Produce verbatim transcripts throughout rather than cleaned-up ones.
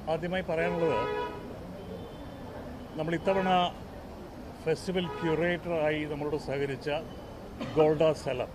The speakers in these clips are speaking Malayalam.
ആദ്യമായി പറയാനുള്ളത്, നമ്മൾ ഇത്തവണ ഫെസ്റ്റിവൽ ക്യൂറേറ്ററായി നമ്മളോട് സഹകരിച്ച ഗോൾഡ സെലം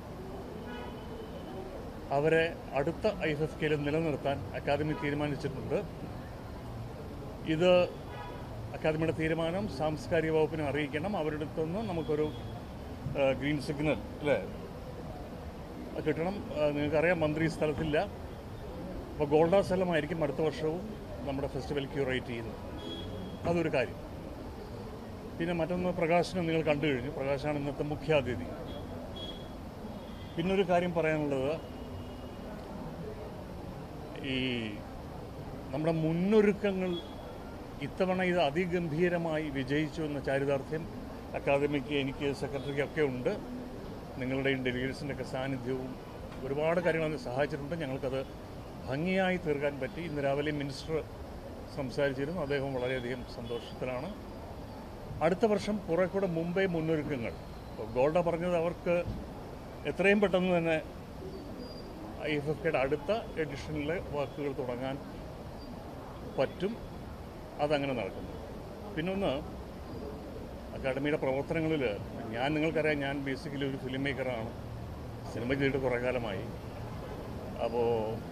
അവരെ അടുത്ത ഐ എഫ് എഫ് കെയിൽ നിലനിർത്താൻ അക്കാദമി തീരുമാനിച്ചിട്ടുണ്ട്. ഇത് അക്കാദമിയുടെ തീരുമാനം സാംസ്കാരിക വകുപ്പിനെ അറിയിക്കണം. അവരുടെ അടുത്തുനിന്ന് നമുക്കൊരു ഗ്രീൻ സിഗ്നൽ അല്ലേ കിട്ടണം. നിങ്ങൾക്കറിയാം, മന്ത്രി സ്ഥലത്തില്ല. അപ്പോൾ ഗോൾഡ സെലമായിരിക്കും അടുത്ത വർഷവും നമ്മുടെ ഫെസ്റ്റിവൽ ക്യൂറേറ്റ് ചെയ്യുന്നത്. അതൊരു കാര്യം. പിന്നെ മറ്റൊന്ന്, പ്രകാശനം നിങ്ങൾ കണ്ടു കഴിഞ്ഞു. പ്രകാശാണ് ഇന്നത്തെ മുഖ്യാതിഥി. പിന്നൊരു കാര്യം പറയാനുള്ളത്, ഈ നമ്മുടെ മുന്നൊരുക്കങ്ങൾ ഇത്തവണ ഇത് അതിഗംഭീരമായി വിജയിച്ചു എന്ന ചാരിതാർത്ഥ്യം അക്കാദമിക്ക്, എനിക്ക്, സെക്രട്ടറിക്കൊക്കെ ഉണ്ട്. നിങ്ങളുടെയും ഡെലിഗേറ്റ്സിൻ്റെ ഒക്കെ സാന്നിധ്യവും ഒരുപാട് കാര്യങ്ങൾ അതിന് സഹായിച്ചിട്ടുണ്ട്. ഞങ്ങൾക്കത് ഭംഗിയായി തീർക്കാൻ പറ്റി. ഇന്ന് രാവിലെ മിനിസ്റ്റർ സംസാരിച്ചിരുന്നു. അദ്ദേഹം വളരെയധികം സന്തോഷത്തിലാണ്. അടുത്ത വർഷം കുറെ കൂടെ മുമ്പേ മുന്നൊരുക്കങ്ങൾ. ഇപ്പോൾ ഗോൾഡ പറഞ്ഞത് അവർക്ക് എത്രയും പെട്ടെന്ന് തന്നെ ഐ എഫ് എഫ് കെയുടെ അടുത്ത എഡിഷനിലെ വർക്കുകൾ തുടങ്ങാൻ പറ്റും. അതങ്ങനെ നടക്കുന്നു. പിന്നൊന്ന്, അക്കാഡമിയുടെ പ്രവർത്തനങ്ങളിൽ ഞാൻ, നിങ്ങൾക്കറിയാം, ഞാൻ ബേസിക്കലി ഒരു ഫിലിം മേക്കറാണ്. സിനിമ ചെയ്തിട്ട് കുറേ കാലമായി. അപ്പോൾ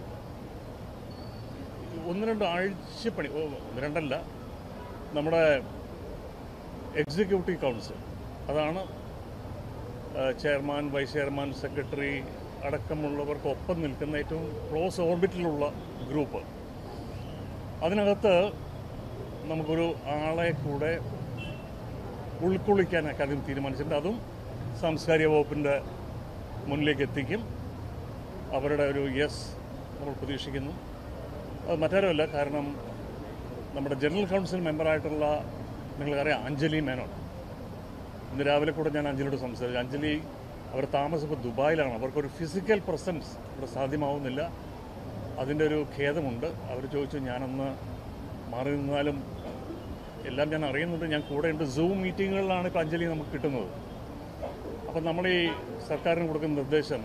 ഒന്ന് രണ്ട് ആഴ്ചപ്പണി, ഒന്ന് രണ്ടല്ല, നമ്മുടെ എക്സിക്യൂട്ടീവ് കൗൺസിൽ, അതാണ് ചെയർമാൻ, വൈസ് ചെയർമാൻ, സെക്രട്ടറി അടക്കമുള്ളവർക്കൊപ്പം നിൽക്കുന്ന ഏറ്റവും ക്ലോസ് ഓർബിറ്റിലുള്ള ഗ്രൂപ്പ്. അതിനകത്ത് നമുക്കൊരു ആളെ കൂടെ ഉൾക്കൊള്ളിക്കാൻ അക്കാദമി തീരുമാനിച്ചിട്ടുണ്ട്. അതും സാംസ്കാരിക വകുപ്പിൻ്റെ മുന്നിലേക്ക് എത്തിക്കും. അവരുടെ ഒരു യെസ് നമ്മൾ പ്രതീക്ഷിക്കുന്നു. അത് മറ്റാരുമല്ല, കാരണം നമ്മുടെ ജനറൽ കൗൺസിൽ മെമ്പറായിട്ടുള്ള, നിങ്ങൾക്കറിയാം, അഞ്ജലി മേനോൻ. ഇന്ന് രാവിലെ കൂടെ ഞാൻ അഞ്ജലിയോട് സംസാരിച്ചു. അഞ്ജലി, അവർ താമസം ഇപ്പോൾ ദുബായിലാണ്. അവർക്കൊരു ഫിസിക്കൽ പ്രസൻസ് ഇവിടെ സാധ്യമാവുന്നില്ല. അതിൻ്റെ ഒരു ഖേദമുണ്ട്. അവർ ചോദിച്ചു, ഞാനൊന്ന് മാറി നിന്നാലും എല്ലാം ഞാൻ അറിയുന്നുണ്ട്, ഞാൻ കൂടെയുണ്ട്. സൂം മീറ്റിങ്ങുകളിലാണ് ഇപ്പോൾ അഞ്ജലി നമുക്ക് കിട്ടുന്നത്. അപ്പം നമ്മൾ ഈ സർക്കാരിന് കൊടുക്കുന്ന നിർദ്ദേശം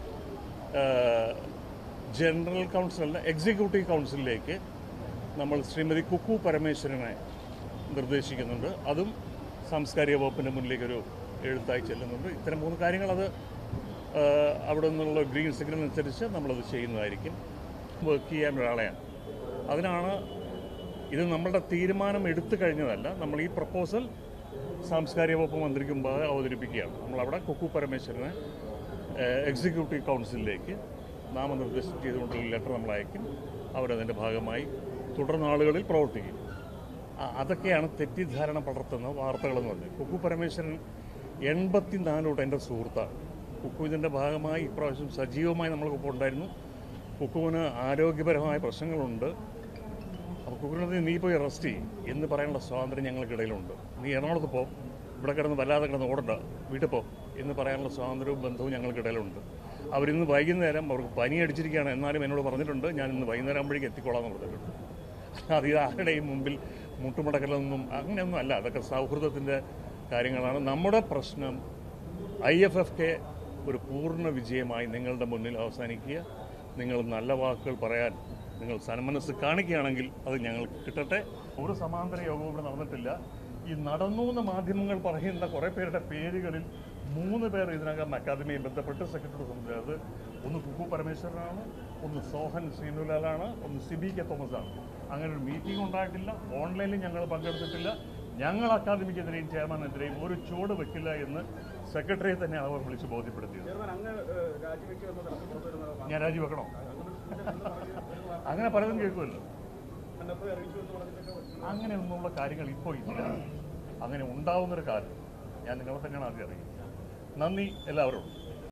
ജനറൽ കൗൺസിലല്ല, എക്സിക്യൂട്ടീവ് കൗൺസിലിലേക്ക് നമ്മൾ ശ്രീമതി കുക്കു പരമേശ്വരനെ നിർദ്ദേശിക്കുന്നുണ്ട്. അതും സാംസ്കാരിക വകുപ്പിൻ്റെ മുന്നിലേക്കൊരു എഴുത്തായി ചെല്ലുന്നുണ്ട്. ഇത്തരം മൂന്ന് കാര്യങ്ങൾ അത് അവിടെ നിന്നുള്ള ഗ്രീൻ സിഗ്നൽ അനുസരിച്ച് നമ്മളത് ചെയ്യുന്നതായിരിക്കും. വർക്ക് ചെയ്യാൻ ഒരാളെയാണ്. അതിനാണ് ഇത് നമ്മളുടെ തീരുമാനം എടുത്തു കഴിഞ്ഞതല്ല. നമ്മൾ ഈ പ്രപ്പോസൽ സാംസ്കാരിക വകുപ്പ് മന്ത്രിക്ക് മുമ്പാകെ അവതരിപ്പിക്കുകയാണ്. നമ്മളവിടെ കുക്കു പരമേശ്വരനെ എക്സിക്യൂട്ടീവ് കൗൺസിലിലേക്ക് നാമനിർദ്ദേശം ചെയ്തുകൊണ്ടുള്ള ലെറ്റർ നമ്മൾ അയക്കും. അവരതിൻ്റെ ഭാഗമായി തുടർ നാളുകളിൽ പ്രവർത്തിക്കും. അതൊക്കെയാണ് തെറ്റിദ്ധാരണ പടർത്തുന്ന വാർത്തകളെന്ന് പറഞ്ഞത്. കുക്കു പരമേശ്വരൻ എൺപത്തി നാലോട്ട് എൻ്റെ സുഹൃത്താണ്. കുക്കു ഇതിൻ്റെ ഭാഗമായി ഇപ്രാവശ്യം സജീവമായി നമ്മൾക്കൊപ്പം ഉണ്ടായിരുന്നു. കുക്കുവിന് ആരോഗ്യപരമായ പ്രശ്നങ്ങളുണ്ട്. അപ്പോൾ കുക്കുവിനത് നീ പോയി റെസ്റ്റ് ചെയ്യും എന്ന് പറയാനുള്ള സ്വാതന്ത്ര്യം ഞങ്ങൾക്കിടയിലുണ്ട്. നീ എറണാകുളത്ത് പോ, ഇവിടെ കിടന്ന് വല്ലാതെ കിടന്ന് ഓടണ്ട, വീട്ടിൽ പോ എന്ന് പറയാനുള്ള സ്വാതന്ത്ര്യവും ബന്ധവും ഞങ്ങൾക്കിടയിലുണ്ട്. അവരിന്ന് വൈകുന്നേരം, അവർക്ക് പനി അടിച്ചിരിക്കുകയാണ്, എന്നാലും എന്നോട് പറഞ്ഞിട്ടുണ്ട് ഞാൻ ഇന്ന് വൈകുന്നേരം ആകുമ്പോഴേക്ക് എത്തിക്കോളാമെന്ന് പറഞ്ഞിട്ടുണ്ട്. അത് ഇത് ആരുടെയും മുമ്പിൽ മുട്ടുമടക്കലൊന്നും അങ്ങനെയൊന്നും അല്ല. അതൊക്കെ സൗഹൃദത്തിൻ്റെ കാര്യങ്ങളാണ്. നമ്മുടെ പ്രശ്നം ഐ എഫ് എഫ് കെ ഒരു പൂർണ്ണ വിജയമായി നിങ്ങളുടെ മുന്നിൽ അവസാനിക്കുക. നിങ്ങൾ നല്ല വാക്കുകൾ പറയാൻ നിങ്ങൾ സന്മനസ് കാണിക്കുകയാണെങ്കിൽ അത് ഞങ്ങൾക്ക് കിട്ടട്ടെ. ഒരു സമാന്തര യോഗവും ഇവിടെ നടന്നിട്ടില്ല. ഈ നടന്നു എന്ന് മാധ്യമങ്ങൾ പറയുന്ന കുറേ പേരുടെ പേരുകളിൽ മൂന്ന് പേർ ഇതിനകം അക്കാദമിയെ ബന്ധപ്പെട്ട് സെക്രട്ടറി സംസാരിച്ചത്. ഒന്ന് കുക്കു പരമേശ്വരനാണ്, ഒന്ന് സോഹൻ ശ്രീനുലാലാണ്, ഒന്ന് സിബി കെ തോമസ് ആണ്. അങ്ങനെ ഒരു മീറ്റിംഗ് ഉണ്ടായിട്ടില്ല. ഓൺലൈനിൽ ഞങ്ങൾ പങ്കെടുത്തിട്ടില്ല. ഞങ്ങൾ അക്കാദമിക്കെതിരെയും ചെയർമാനെതിരെയും ഒരു ചുവട് വെക്കില്ല എന്ന് സെക്രട്ടറിയെ തന്നെ അവർ വിളിച്ച് ബോധ്യപ്പെടുത്തിയത്. ഞാൻ രാജിവെക്കണോ? അങ്ങനെ പലതും കേൾക്കുമല്ലോ. അങ്ങനെയൊന്നുള്ള കാര്യങ്ങൾ ഇപ്പോൾ ഇല്ല. അങ്ങനെ ഉണ്ടാവുന്നൊരു കാലം ഞാൻ നിങ്ങളെ തന്നെയാണ് ആദ്യം അറിയുന്നത്. നന്ദി എല്ലാവരോടും.